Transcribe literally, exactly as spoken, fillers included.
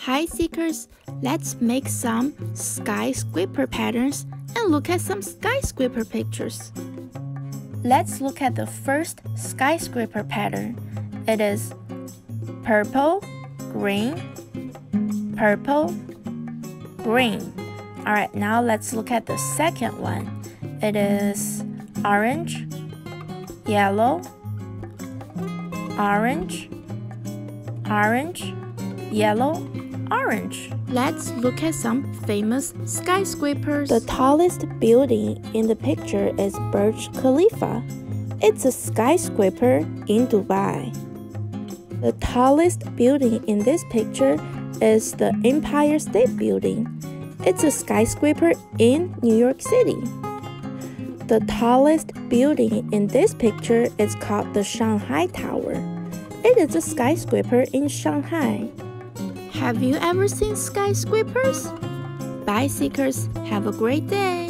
Hi seekers, let's make some skyscraper patterns and look at some skyscraper pictures. Let's look at the first skyscraper pattern. It is purple, green, purple, green. Alright, now let's look at the second one. It is orange, yellow, orange, orange, yellow, orange. Let's look at some famous skyscrapers. The tallest building in the picture is Burj Khalifa. It's a skyscraper in Dubai. The tallest building in this picture is the Empire State Building. It's a skyscraper in New York City. The tallest building in this picture is called the Shanghai Tower. It is a skyscraper in Shanghai. Have you ever seen skyscrapers? Bye seekers, have a great day!